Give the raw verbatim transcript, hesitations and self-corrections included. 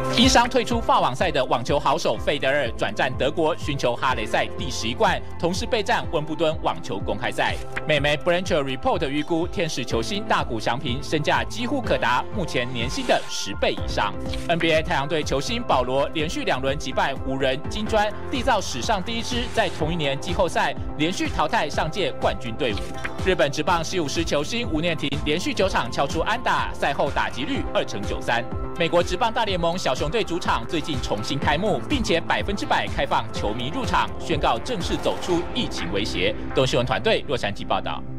因伤退出法网赛的网球好手费德勒转战德国，寻求哈雷赛第十一冠，同时备战温布顿网球公开赛。美媒 Blanchard Report 预估，天使球星大谷翔平身价几乎可达目前年薪的十倍以上。N B A 太阳队球星保罗连续两轮击败湖人、金砖，缔造史上第一支在同一年季后赛连续淘汰上届冠军队伍。日本职棒十五狮球星吴念庭连续九场敲出安打，赛后打击率二成九三。美国职棒大联盟小熊队主场最近重新开幕，并且百分之百开放球迷入场，宣告正式走出疫情威胁。东新闻团队洛杉矶报道。